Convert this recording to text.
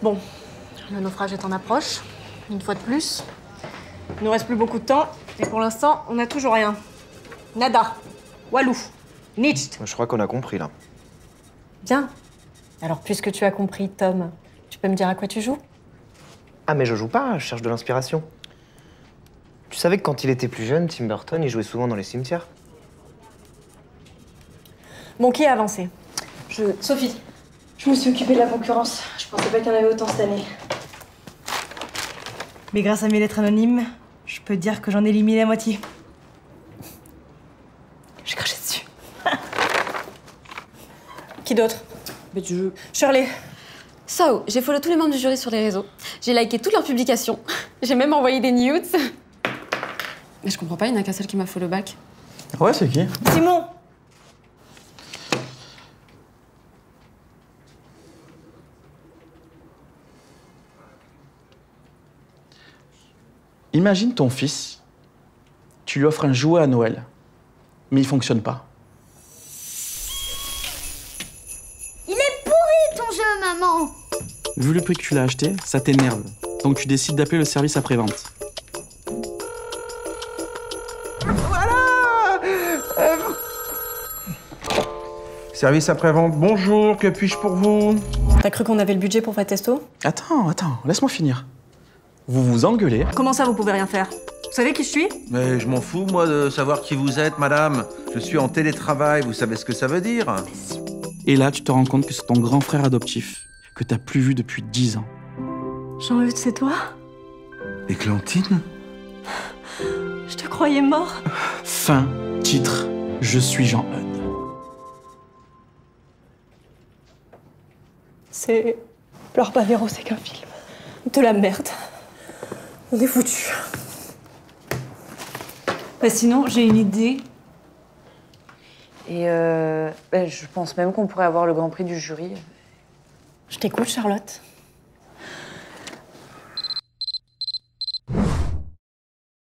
Bon, le naufrage est en approche, une fois de plus. Il nous reste plus beaucoup de temps, et pour l'instant, on n'a toujours rien. Nada. Walou. Nicht. Je crois qu'on a compris, là. Bien. Alors, puisque tu as compris, Tom, tu peux me dire à quoi tu joues? Ah, mais je joue pas, je cherche de l'inspiration. Tu savais que quand il était plus jeune, Tim Burton, il jouait souvent dans les cimetières? Bon, qui a avancé? Sophie. Je me suis occupée de la concurrence. Je pensais pas qu'il y en avait autant cette année. Mais grâce à mes lettres anonymes, je peux te dire que j'en ai éliminé la moitié. J'ai craché dessus. Qui d'autre? Mais tu veux... Shirley. So, j'ai follow tous les membres du jury sur les réseaux. J'ai liké toutes leurs publications. J'ai même envoyé des nudes. Mais je comprends pas, il n'y en a qu'un seul qui m'a follow back. Ouais, c'est qui? Simon. Imagine ton fils, tu lui offres un jouet à Noël, mais il fonctionne pas. Il est pourri ton jeu, maman! Vu le prix que tu l'as acheté, ça t'énerve. Donc tu décides d'appeler le service après-vente. Service après-vente, bonjour, que puis-je pour vous? T'as cru qu'on avait le budget pour votre testo? Attends, laisse-moi finir. Vous vous engueulez. Comment ça, vous pouvez rien faire? Vous savez qui je suis? Mais je m'en fous, moi, de savoir qui vous êtes, madame. Je suis en télétravail, vous savez ce que ça veut dire? Et là, tu te rends compte que c'est ton grand frère adoptif, que t'as plus vu depuis 10 ans. Jean-Eudes, c'est toi? Et Clantine? Je te croyais mort. Fin, titre, je suis Jean-Eudes. C'est... Pleure pas, Véro, c'est qu'un film. De la merde. On est foutus. Bah sinon, j'ai une idée. Et je pense même qu'on pourrait avoir le grand prix du jury. Je t'écoute, Charlotte.